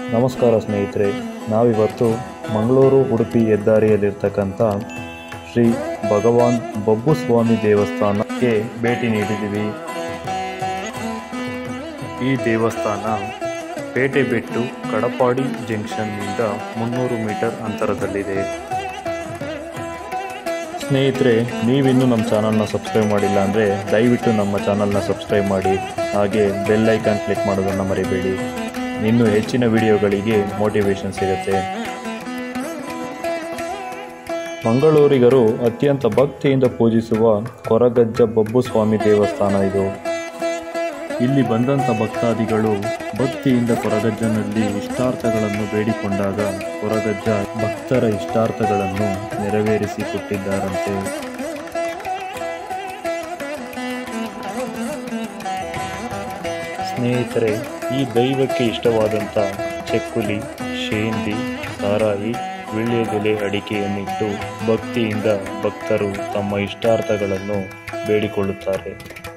ನಮಸ್ಕಾರ ಸ್ನೇಹಿತರೆ, ನಾವಿವತ್ತು ಮಂಗಳೂರು ಉಡುಪಿ ಹೆದ್ದಾರಿಯಲ್ಲಿರ್ತಕ್ಕಂಥ ಶ್ರೀ ಭಗವಾನ್ ಬಬ್ಬುಸ್ವಾಮಿ ದೇವಸ್ಥಾನಕ್ಕೆ ಭೇಟಿ ನೀಡಿದ್ದೀವಿ. ಈ ದೇವಸ್ಥಾನ ಪೇಟೆಬೆಟ್ಟು ಕಡಪಾಡಿ ಜಂಕ್ಷನ್ನಿಂದ 300 ಮೀಟರ್ ಅಂತರದಲ್ಲಿದೆ. ಸ್ನೇಹಿತರೆ, ನೀವಿನ್ನೂ ನಮ್ಮ ಚಾನಲ್ನ ಸಬ್ಸ್ಕ್ರೈಬ್ ಮಾಡಿಲ್ಲ ಅಂದರೆ ದಯವಿಟ್ಟು ನಮ್ಮ ಚಾನಲ್ನ ಸಬ್ಸ್ಕ್ರೈಬ್ ಮಾಡಿ, ಹಾಗೆ ಬೆಲ್ ಐಕಾನ್ ಕ್ಲಿಕ್ ಮಾಡೋದನ್ನು ಮರಿಬೇಡಿ. ಇನ್ನೂ ಹೆಚ್ಚಿನ ವಿಡಿಯೋಗಳಿಗೆ ಮೋಟಿವೇಶನ್ ಸಿಗುತ್ತೆ. ಮಂಗಳೂರಿಗರು ಅತ್ಯಂತ ಭಕ್ತಿಯಿಂದ ಪೂಜಿಸುವ ಕೊರಗಜ್ಜ ಬಬ್ಬುಸ್ವಾಮಿ ದೇವಸ್ಥಾನ ಇದು. ಇಲ್ಲಿ ಬಂದಂಥ ಭಕ್ತಾದಿಗಳು ಭಕ್ತಿಯಿಂದ ಕೊರಗಜ್ಜನಲ್ಲಿ ಇಷ್ಟಾರ್ಥಗಳನ್ನು ಬೇಡಿಕೊಂಡಾಗ ಕೊರಗಜ್ಜ ಭಕ್ತರ ಇಷ್ಟಾರ್ಥಗಳನ್ನು ನೆರವೇರಿಸಿಕೊಟ್ಟಿದ್ದಾರಂತೆ. ಸ್ನೇಹಿತರೆ, ಈ ದೈವಕ್ಕೆ ಇಷ್ಟವಾದಂಥ ಚಕ್ಕುಲಿ, ಶೇಂದಿ, ಸಾರಾಯಿ, ವೀಳ್ಯದೆಲೆ, ಅಡಿಕೆಯನ್ನಿಟ್ಟು ಭಕ್ತಿಯಿಂದ ಭಕ್ತರು ತಮ್ಮ ಇಷ್ಟಾರ್ಥಗಳನ್ನು ಬೇಡಿಕೊಳ್ಳುತ್ತಾರೆ.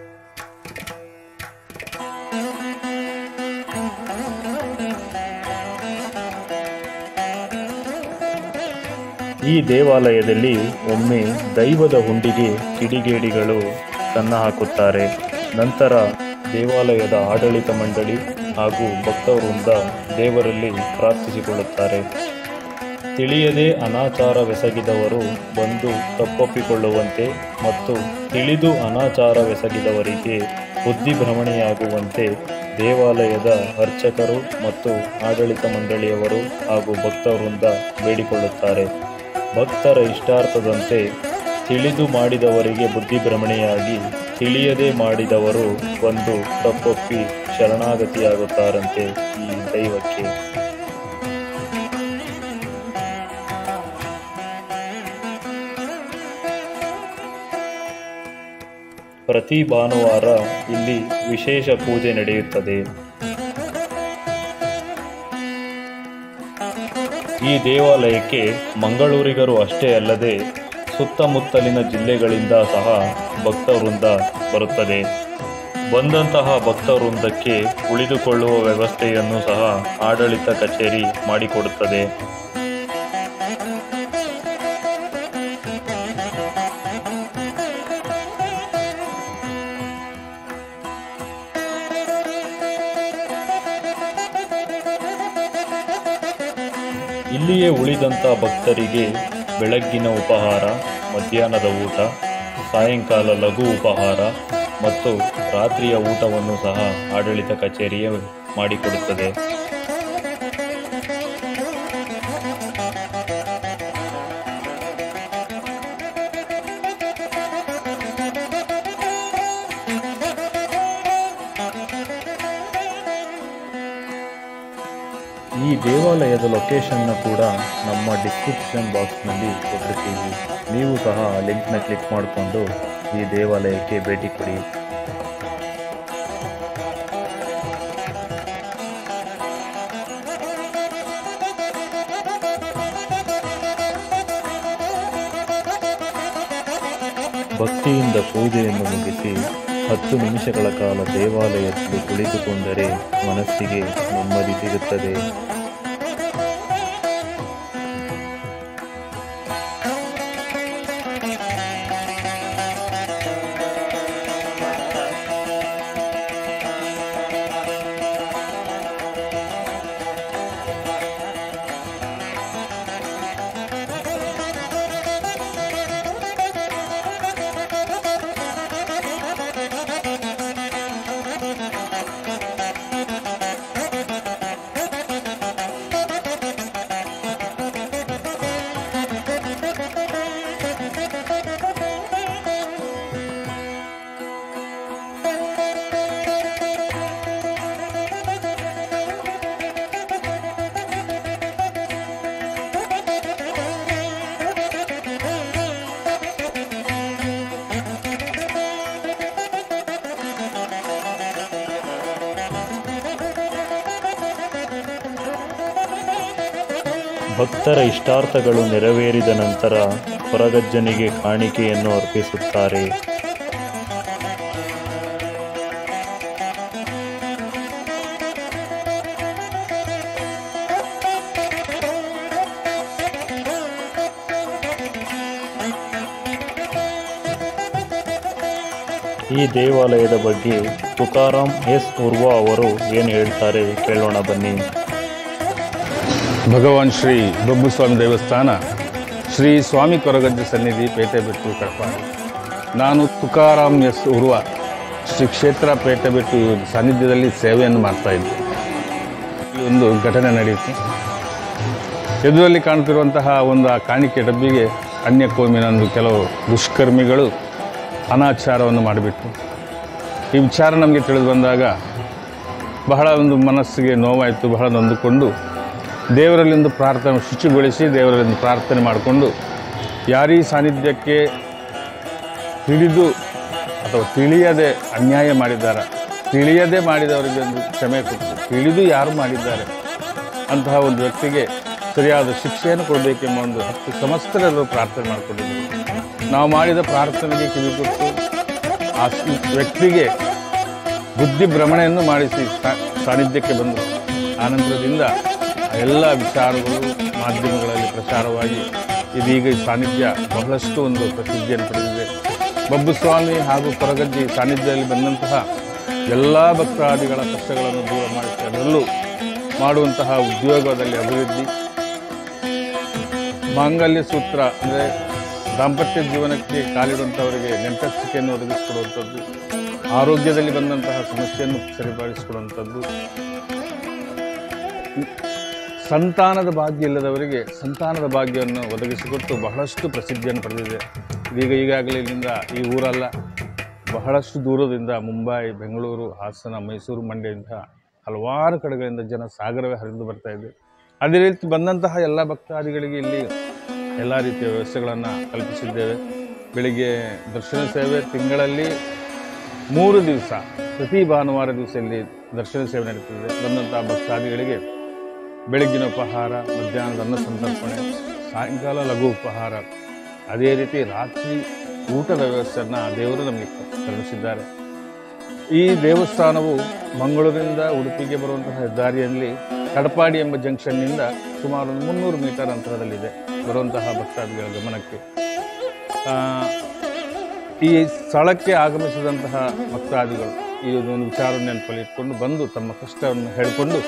ಈ ದೇವಾಲಯದಲ್ಲಿ ಒಮ್ಮೆ ದೈವದ ಹುಂಡಿಗೆ ಕಿಡಿಗೇಡಿಗಳು ಕನ್ನ ಹಾಕುತ್ತಾರೆ. ನಂತರ ದೇವಾಲಯದ ಆಡಳಿತ ಮಂಡಳಿ ಹಾಗೂ ಭಕ್ತವೃಂದ ದೇವರಲ್ಲಿ ಪ್ರಾರ್ಥಿಸಿಕೊಳ್ಳುತ್ತಾರೆ. ತಿಳಿಯದೆ ಅನಾಚಾರವೆಸಗಿದವರು ಬಂದು ತಪ್ಪೊಪ್ಪಿಕೊಳ್ಳುವಂತೆ ಮತ್ತು ತಿಳಿದು ಅನಾಚಾರವೆಸಗಿದವರಿಗೆ ಬುದ್ಧಿಭ್ರಮಣೆಯಾಗುವಂತೆ ದೇವಾಲಯದ ಅರ್ಚಕರು ಮತ್ತು ಆಡಳಿತ ಮಂಡಳಿಯವರು ಹಾಗೂ ಭಕ್ತವೃಂದ ಬೇಡಿಕೊಳ್ಳುತ್ತಾರೆ. ಭಕ್ತರ ಇಷ್ಟಾರ್ಥದಂತೆ ತಿಳಿದು ಮಾಡಿದವರಿಗೆ ಬುದ್ಧಿಭ್ರಮಣೆಯಾಗಿ ತಿಳಿಯದೆ ಮಾಡಿದವರು ಬಂದು ತಪ್ಪೊಪ್ಪಿ ಶರಣಾಗತಿಯಾಗುತ್ತಾರಂತೆ ಈ ದೈವಕ್ಕೆ. ಪ್ರತಿ ಭಾನುವಾರ ಇಲ್ಲಿ ವಿಶೇಷ ಪೂಜೆ ನಡೆಯುತ್ತದೆ. ಈ ದೇವಾಲಯಕ್ಕೆ ಮಂಗಳೂರಿಗರು ಅಷ್ಟೇ ಅಲ್ಲದೆ ಸುತ್ತಮುತ್ತಲಿನ ಜಿಲ್ಲೆಗಳಿಂದ ಸಹ ಭಕ್ತವೃಂದ ಬರುತ್ತದೆ. ಬಂದಂತಹ ಭಕ್ತವೃಂದಕ್ಕೆ ಉಳಿದುಕೊಳ್ಳುವ ವ್ಯವಸ್ಥೆಯನ್ನು ಸಹ ಆಡಳಿತ ಕಚೇರಿ ಮಾಡಿಕೊಡುತ್ತದೆ. ಇಲ್ಲಿಯೇ ಉಳಿದಂಥ ಭಕ್ತರಿಗೆ ಬೆಳಗ್ಗಿನ ಉಪಹಾರ, ಮಧ್ಯಾಹ್ನದ ಊಟ, ಸಾಯಂಕಾಲ ಲಘು ಉಪಹಾರ ಮತ್ತು ರಾತ್ರಿಯ ಊಟವನ್ನು ಸಹ ಆಡಳಿತ ಕಚೇರಿಯೇ ಮಾಡಿಕೊಡುತ್ತದೆ. ಈ ದೇವಾಲಯದ ಲೊಕೇಶನ್ನ ಕೂಡ ನಮ್ಮ ಡಿಸ್ಕ್ರಿಪ್ಷನ್ ಬಾಕ್ಸ್ನಲ್ಲಿ ಕೊಟ್ಟಿರ್ತೀವಿ. ನೀವು ಸಹ ಲಿಂಕ್ನ ಕ್ಲಿಕ್ ಮಾಡಿಕೊಂಡು ಈ ದೇವಾಲಯಕ್ಕೆ ಭೇಟಿ ಕೊಡಿ. ಭಕ್ತಿಯಿಂದ ಪೂಜೆಯನ್ನು ಮುಗಿಸಿ 10 ನಿಮಿಷಗಳ ಕಾಲ ದೇವಾಲಯದಲ್ಲಿ ಕುಳಿತುಕೊಂಡರೆ ಮನಸ್ಸಿಗೆ ನೆಮ್ಮದಿ ಸಿಗುತ್ತದೆ. ಭಕ್ತರ ಇಷ್ಟಾರ್ಥಗಳು ನೆರವೇರಿದ ನಂತರ ಕೊರಗಜ್ಜನಿಗೆ ಕಾಣಿಕೆಯನ್ನು ಅರ್ಪಿಸುತ್ತಾರೆ. ಈ ದೇವಾಲಯದ ಬಗ್ಗೆ ತುಕಾರಾಮ್ ಎಸ್ ಉರ್ವಾ ಅವರು ಏನು ಹೇಳ್ತಾರೆ ಕೇಳೋಣ ಬನ್ನಿ. ಭಗವಾನ್ ಶ್ರೀ ಬಬ್ಬುಸ್ವಾಮಿ ದೇವಸ್ಥಾನ, ಶ್ರೀ ಸ್ವಾಮಿ ಕೊರಗಜ್ಜ ಸನ್ನಿಧಿ, ಪೇಟೆಬೆಟ್ಟು, ಕಡಪಾಡಿ. ನಾನು ತುಕಾರಾಮ್ ಎಸ್ ಉರ್ವಾ ಶ್ರೀ ಕ್ಷೇತ್ರ ಪೇಟೆಬೆಟ್ಟು ಸಾನ್ನಿಧ್ಯದಲ್ಲಿ ಸೇವೆಯನ್ನು ಮಾಡ್ತಾಯಿದ್ದೆ. ಒಂದು ಘಟನೆ ನಡೆಯಿತು. ಎದುರಲ್ಲಿ ಕಾಣ್ತಿರುವಂತಹ ಒಂದು ಕಾಣಿಕೆ ಡಬ್ಬಿಗೆ ಅನ್ಯ ಕೋಮಿನೊಂದು ಕೆಲವು ದುಷ್ಕರ್ಮಿಗಳು ಅನಾಚಾರವನ್ನು ಮಾಡಿಬಿಟ್ಟು, ಈ ವಿಚಾರ ನಮಗೆ ತಿಳಿದು ಬಂದಾಗ ಬಹಳ ಒಂದು ಮನಸ್ಸಿಗೆ ನೋವಾಯಿತು. ಬಹಳ ನೊಂದುಕೊಂಡು ದೇವರಲ್ಲಿಂದು ಪ್ರಾರ್ಥನೆ ಶುಚಿಗೊಳಿಸಿ ದೇವರಲ್ಲಿಂದು ಪ್ರಾರ್ಥನೆ ಮಾಡಿಕೊಂಡು, ಯಾರೀ ಸಾನ್ನಿಧ್ಯಕ್ಕೆ ತಿಳಿದು ಅಥವಾ ತಿಳಿಯದೆ ಅನ್ಯಾಯ ಮಾಡಿದ್ದಾರೆ, ತಿಳಿಯದೆ ಮಾಡಿದವರಿಗೆ ಒಂದು ಕ್ಷಮೆ ಕೊಟ್ಟು, ತಿಳಿದು ಯಾರು ಮಾಡಿದ್ದಾರೆ ಅಂತಹ ಒಂದು ವ್ಯಕ್ತಿಗೆ ಸರಿಯಾದ ಶಿಕ್ಷೆಯನ್ನು ಕೊಡಬೇಕೆಂಬ ಒಂದು 10 ಸಂವತ್ಸರಗಳು ಪ್ರಾರ್ಥನೆ ಮಾಡಿಕೊಂಡಿದ್ದೇವೆ. ನಾವು ಮಾಡಿದ ಪ್ರಾರ್ಥನೆಗೆ ಕಿವಿಗೊಟ್ಟು ಆ ವ್ಯಕ್ತಿಗೆ ಬುದ್ಧಿ ಭ್ರಮಣೆಯನ್ನು ಮಾಡಿಸಿ ಸಾನ್ನಿಧ್ಯಕ್ಕೆ ಬಂದು, ಆನಂತರದಿಂದ ಎಲ್ಲ ವಿಚಾರಗಳು ಮಾಧ್ಯಮಗಳಲ್ಲಿ ಪ್ರಚಾರವಾಗಿ ಇದೀಗ ಈ ಸಾನ್ನಿಧ್ಯ ಬಹಳಷ್ಟು ಒಂದು ಪ್ರಸಿದ್ಧಿಯನ್ನು ಪಡೆದಿದೆ. ಬಬ್ಬುಸ್ವಾಮಿ ಹಾಗೂ ಕೊರಗಜ್ಜಿ ಸಾನ್ನಿಧ್ಯದಲ್ಲಿ ಬಂದಂತಹ ಎಲ್ಲ ಭಕ್ತಾದಿಗಳ ಕಷ್ಟಗಳನ್ನು ದೂರ ಮಾಡಿಸಿ ಅದರಲ್ಲೂ ಮಾಡುವಂತಹ ಉದ್ಯೋಗದಲ್ಲಿ ಅಭಿವೃದ್ಧಿ, ಮಾಂಗಲ್ಯ ಸೂತ್ರ ಅಂದರೆ ದಾಂಪತ್ಯ ಜೀವನಕ್ಕೆ ಕಾಲಿಡುವಂಥವರಿಗೆ ನೆಂಟಸ್ತಿಕೆಯನ್ನು ಒದಗಿಸಿಕೊಡುವಂಥದ್ದು, ಆರೋಗ್ಯದಲ್ಲಿ ಬಂದಂತಹ ಸಮಸ್ಯೆಯನ್ನು ಸರಿಪಡಿಸಿಕೊಡುವಂಥದ್ದು, ಸಂತಾನದ ಭಾಗ್ಯ ಇಲ್ಲದವರಿಗೆ ಸಂತಾನದ ಭಾಗ್ಯವನ್ನು ಒದಗಿಸಿಕೊಟ್ಟು ಬಹಳಷ್ಟು ಪ್ರಸಿದ್ಧಿಯನ್ನು ಪಡೆದಿದೆ. ಈಗಾಗಲೇ ಇಲ್ಲಿಂದ ಈ ಊರಲ್ಲ, ಬಹಳಷ್ಟು ದೂರದಿಂದ ಮುಂಬೈ, ಬೆಂಗಳೂರು, ಹಾಸನ, ಮೈಸೂರು, ಮಂಡ್ಯದಿಂದ ಹಲವಾರು ಕಡೆಗಳಿಂದ ಜನ ಸಾಗರವೇ ಹರಿದು ಬರ್ತಾ ಇದೆ. ಅದೇ ರೀತಿ ಬಂದಂತಹ ಎಲ್ಲ ಭಕ್ತಾದಿಗಳಿಗೆ ಇಲ್ಲಿ ಎಲ್ಲ ರೀತಿಯ ವ್ಯವಸ್ಥೆಗಳನ್ನು ಕಲ್ಪಿಸಿದ್ದೇವೆ. ಬೆಳಿಗ್ಗೆ ದರ್ಶನ ಸೇವೆ ತಿಂಗಳಲ್ಲಿ 3 ದಿವಸ, ಪ್ರತಿ ಭಾನುವಾರ ದಿವಸ ಇಲ್ಲಿ ದರ್ಶನ ಸೇವೆ ನಡೀತದೆ. ಬಂದಂತಹ ಭಕ್ತಾದಿಗಳಿಗೆ ಬೆಳಗ್ಗಿನ ಉಪಹಾರ, ಮಧ್ಯಾಹ್ನದ ಅನ್ನ ಸಂತರ್ಪಣೆ, ಸಾಯಂಕಾಲ ಲಘು ಉಪಹಾರ, ಅದೇ ರೀತಿ ರಾತ್ರಿ ಊಟದ ವ್ಯವಸ್ಥೆಯನ್ನು ದೇವರು ನಮಗೆ ಕರುಣಿಸಿದ್ದಾರೆ. ಈ ದೇವಸ್ಥಾನವು ಮಂಗಳೂರಿನಿಂದ ಉಡುಪಿಗೆ ಬರುವಂತಹ ಹೆದ್ದಾರಿಯಲ್ಲಿ ಕಡಪಾಡಿ ಎಂಬ ಜಂಕ್ಷನ್ನಿಂದ ಸುಮಾರು 300 ಮೀಟರ್ ಅಂತರದಲ್ಲಿದೆ. ಬರುವಂತಹ ಭಕ್ತಾದಿಗಳ ಗಮನಕ್ಕೆ ಈ ಸ್ಥಳಕ್ಕೆ ಆಗಮಿಸಿದಂತಹ ಭಕ್ತಾದಿಗಳು ಈ ಒಂದು ವಿಚಾರವನ್ನು ನೆನಪಲ್ಲಿ ಇಟ್ಕೊಂಡು ಬಂದು ತಮ್ಮ ಕಷ್ಟವನ್ನು ಹೇಳಿಕೊಂಡು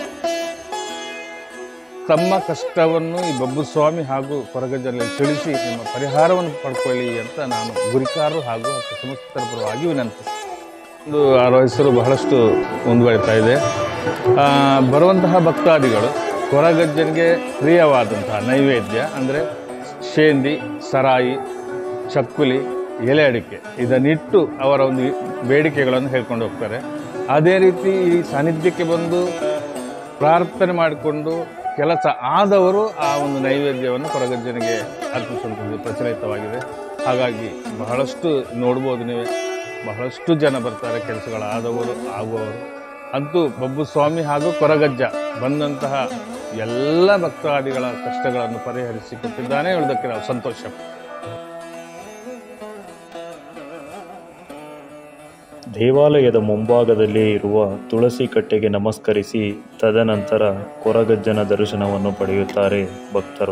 ತಮ್ಮ ಕಷ್ಟವನ್ನು ಈ ಬಬ್ಬುಸ್ವಾಮಿ ಹಾಗೂ ಕೊರಗಜ್ಜಲ್ಲಿ ತಿಳಿಸಿ ನಿಮ್ಮ ಪರಿಹಾರವನ್ನು ಪಡ್ಕೊಳ್ಳಿ ಅಂತ ನಾನು ಗುರಿಕಾರರು ಹಾಗೂ ಸಂಸ್ಥರ ಪರವಾಗಿ ವಿನಂತಿಸಿ. ಅವರ ಹೆಸರು ಬಹಳಷ್ಟು ಮುಂದುವರಿತಾ ಇದೆ. ಬರುವಂತಹ ಭಕ್ತಾದಿಗಳು ಕೊರಗಜ್ಜನಿಗೆ ಪ್ರಿಯವಾದಂತಹ ನೈವೇದ್ಯ ಅಂದರೆ ಶೇಂದಿ, ಸರಾಯಿ, ಚಕ್ಕುಲಿ, ಎಲೆ ಅಡಿಕೆ ಇದನ್ನಿಟ್ಟು ಅವರ ಒಂದು ಬೇಡಿಕೆಗಳನ್ನು ಹೇಳ್ಕೊಂಡು ಹೋಗ್ತಾರೆ. ಅದೇ ರೀತಿ ಈ ಸಾನ್ನಿಧ್ಯಕ್ಕೆ ಬಂದು ಪ್ರಾರ್ಥನೆ ಮಾಡಿಕೊಂಡು ಕೆಲಸ ಆದವರು ಆ ಒಂದು ನೈವೇದ್ಯವನ್ನು ಕೊರಗಜ್ಜನಿಗೆ ಅರ್ಪಿಸುವಂಥದ್ದು ಪ್ರಚಲಿತವಾಗಿದೆ. ಹಾಗಾಗಿ ಬಹಳಷ್ಟು ನೋಡ್ಬೋದು ನೀವೇ, ಬಹಳಷ್ಟು ಜನ ಬರ್ತಾರೆ, ಕೆಲಸಗಳಾದವರು ಆಗುವವರು. ಅಂತೂ ಬಬ್ಬುಸ್ವಾಮಿ ಹಾಗೂ ಕೊರಗಜ್ಜ ಬಂದಂತಹ ಎಲ್ಲ ಭಕ್ತಾದಿಗಳ ಕಷ್ಟಗಳನ್ನು ಪರಿಹರಿಸಿಕೊಟ್ಟಿದ್ದಾನೆ ಹೇಳೋದಕ್ಕೆ ನಾವು ಸಂತೋಷ. ದೇವಾಲಯದ ಮುಂಭಾಗದಲ್ಲಿ ಇರುವ ತುಳಸಿ ಕಟ್ಟೆಗೆ ನಮಸ್ಕರಿಸಿ ತದನಂತರ ಕೊರಗಜ್ಜನ ದರ್ಶನವನ್ನು ಪಡೆಯುತ್ತಾರೆ ಭಕ್ತರು.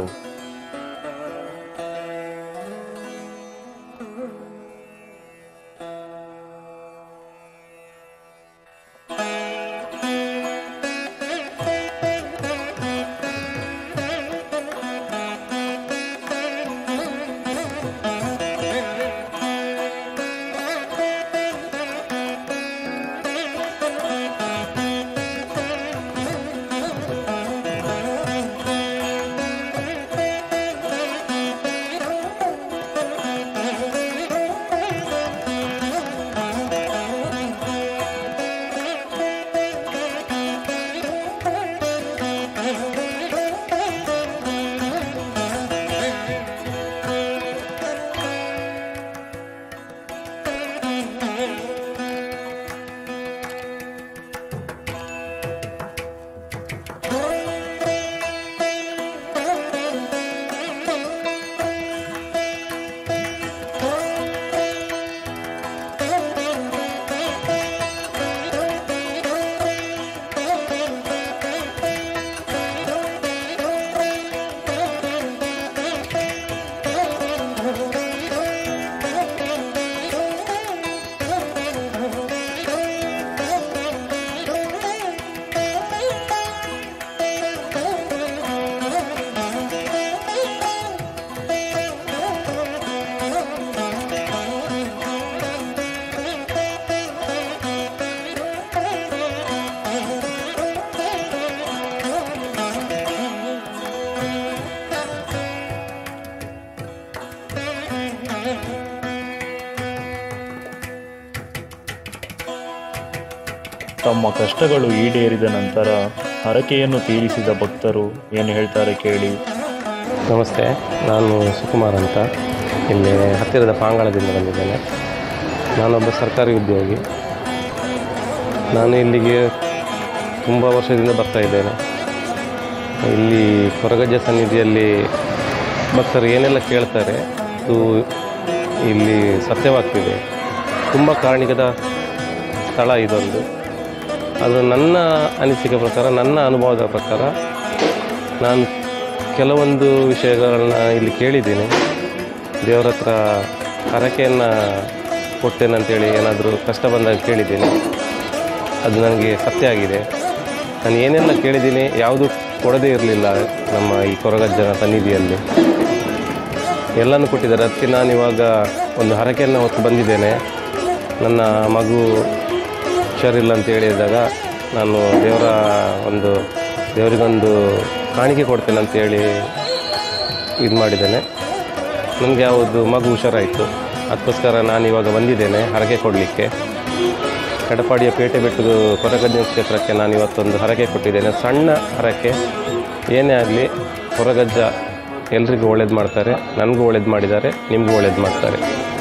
ತಮ್ಮ ಕಷ್ಟಗಳು ಈಡೇರಿದ ನಂತರ ಹರಕೆಯನ್ನು ತೀರಿಸಿದ ಭಕ್ತರು ಏನು ಹೇಳ್ತಾರೆ ಕೇಳಿ. ನಮಸ್ತೆ, ನಾನು ಸುಕುಮಾರ್ ಅಂತ. ಇಲ್ಲಿ ಹತ್ತಿರದ ಪಾಂಗಾಳದಿಂದ ಬಂದಿದ್ದೇನೆ. ನಾನೊಬ್ಬ ಸರ್ಕಾರಿ ಉದ್ಯೋಗಿ. ನಾನು ಇಲ್ಲಿಗೆ ತುಂಬ ವರ್ಷದಿಂದ ಬರ್ತಾ ಇದ್ದೇನೆ. ಇಲ್ಲಿ ಕೊರಗಜ್ಜ ಸನ್ನಿಧಿಯಲ್ಲಿ ಭಕ್ತರು ಏನೆಲ್ಲ ಕೇಳ್ತಾರೆ ಅದು ಇಲ್ಲಿ ಸತ್ಯವಾಗ್ತಿದೆ. ತುಂಬ ಕಾರಣಿಕದ ಸ್ಥಳ ಇದೊಂದು. ಅದು ನನ್ನ ಅನಿಸಿಕೆ ಪ್ರಕಾರ, ನನ್ನ ಅನುಭವದ ಪ್ರಕಾರ ನಾನು ಕೆಲವೊಂದು ವಿಷಯಗಳನ್ನ ಇಲ್ಲಿ ಕೇಳಿದ್ದೀನಿ. ದೇವರ ಹತ್ರ ಹರಕೆಯನ್ನು ಕೊಟ್ಟೇನಂತೇಳಿ ಏನಾದರೂ ಕಷ್ಟ ಬಂದಾಗ ಕೇಳಿದ್ದೀನಿ. ಅದು ನನಗೆ ಸತ್ಯ ಆಗಿದೆ. ನಾನು ಏನೆಲ್ಲ ಕೇಳಿದ್ದೀನಿ ಯಾವುದು ಕೊಡದೇ ಇರಲಿಲ್ಲ ನಮ್ಮ ಈ ಕೊರಗಜ್ಜನ ಸನ್ನಿಧಿಯಲ್ಲಿ. ಎಲ್ಲನೂ ಕೊಟ್ಟಿದ್ದಾರೆ. ಅದಕ್ಕೆ ನಾನಿವಾಗ ಒಂದು ಹರಕೆಯನ್ನು ಹೊತ್ತು ಬಂದಿದ್ದೇನೆ. ನನ್ನ ಮಗು ಹುಷಾರಿಲ್ಲ ಅಂತ ಹೇಳಿದಾಗ ನಾನು ದೇವರಿಗೊಂದು ಕಾಣಿಕೆ ಕೊಡ್ತೇನೆ ಅಂತೇಳಿ ಇದು ಮಾಡಿದ್ದೇನೆ. ನನಗೆ ಯಾವುದು ಮಗು ಹುಷಾರಾಯಿತು. ಅದಕ್ಕೋಸ್ಕರ ನಾನಿವಾಗ ಬಂದಿದ್ದೇನೆ ಹರಕೆ ಕೊಡಲಿಕ್ಕೆ. ಕಡಪಾಡಿಯ ಪೇಟೆ ಬೆಟ್ಟದ ಕೊರಗಜ್ಜನ ಕ್ಷೇತ್ರಕ್ಕೆ ನಾನು ಇವತ್ತೊಂದು ಹರಕೆ ಕೊಟ್ಟಿದ್ದೇನೆ. ಸಣ್ಣ ಹರಕೆ. ಏನೇ ಆಗಲಿ ಕೊರಗಜ್ಜ ಎಲ್ರಿಗೂ ಒಳ್ಳೇದು ಮಾಡ್ತಾರೆ. ನನಗೂ ಒಳ್ಳೇದು ಮಾಡಿದ್ದಾರೆ, ನಿಮಗೂ ಒಳ್ಳೇದು ಮಾಡ್ತಾರೆ.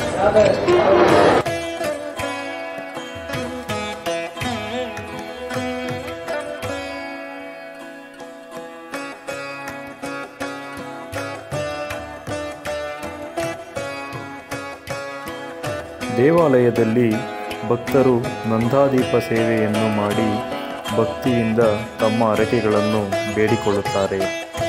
ದೇವಾಲಯದಲ್ಲಿ ಭಕ್ತರು ನಂದಾದೀಪ ಸೇವೆಯನ್ನು ಮಾಡಿ ಭಕ್ತಿಯಿಂದ ತಮ್ಮ ಹರಕೆಗಳನ್ನು ಬೇಡಿಕೊಳ್ಳುತ್ತಾರೆ.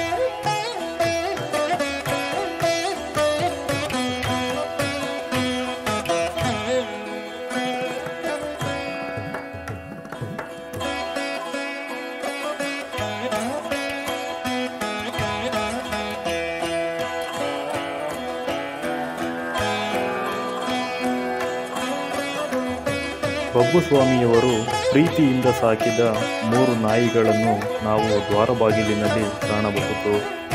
ಬಬ್ಬುಸ್ವಾಮಿಯವರು ಪ್ರೀತಿಯಿಂದ ಸಾಕಿದ 3 ನಾಯಿಗಳನ್ನು ನಾವು ದ್ವಾರಬಾಗಿಲಿನಲ್ಲಿ ಕಾಣಬಹುದು.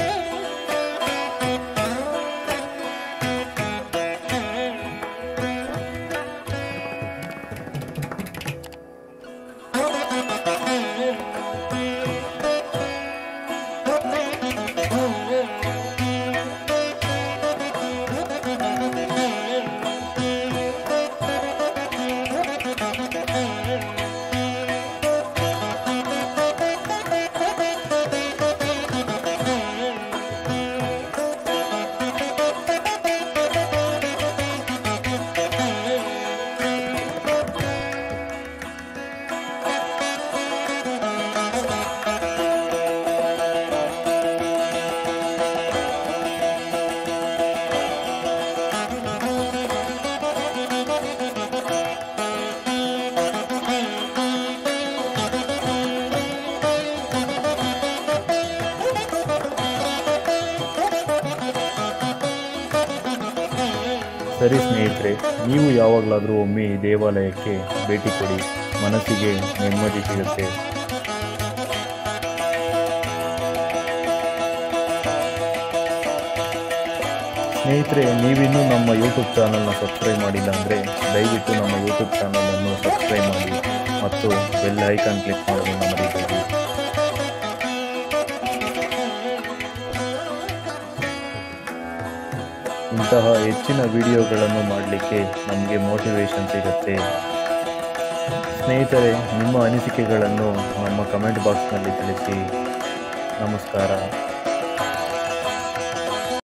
ಸರಿ ಸ್ನೇಹಿತರೆ, ನೀವು ಯಾವಾಗಲಾದರೂ ಒಮ್ಮೆ ಈ ದೇವಾಲಯಕ್ಕೆ ಭೇಟಿ ಕೊಡಿ. ಮನಸ್ಸಿಗೆ ನೆಮ್ಮದಿ ಸಿಗುತ್ತೆ. ಸ್ನೇಹಿತರೆ, ನೀವಿನ್ನೂ ನಮ್ಮ ಯೂಟ್ಯೂಬ್ ಚಾನಲ್ನ ಸಬ್ಸ್ಕ್ರೈಬ್ ಮಾಡಿಲ್ಲ ಅಂದರೆ ದಯವಿಟ್ಟು ನಮ್ಮ ಯೂಟ್ಯೂಬ್ ಚಾನಲನ್ನು ಸಬ್ಸ್ಕ್ರೈಬ್ ಮಾಡಿ ಮತ್ತು ಬೆಲ್ ಐಕಾನ್ ಕ್ಲಿಕ್ ಮಾಡೋದನ್ನು ಮರೆಯಬೇಡಿ. ಇಂತಹ ಹೆಚ್ಚಿನ ವಿಡಿಯೋಗಳನ್ನು ಮಾಡಲಿಕ್ಕೆ ನಮಗೆ ಮೋಟಿವೇಶನ್ ಸಿಗುತ್ತೆ. ಸ್ನೇಹಿತರೆ, ನಿಮ್ಮ ಅನಿಸಿಕೆಗಳನ್ನು ನಮ್ಮ ಕಮೆಂಟ್ ಬಾಕ್ಸ್ನಲ್ಲಿ ತಿಳಿಸಿ. ನಮಸ್ಕಾರ.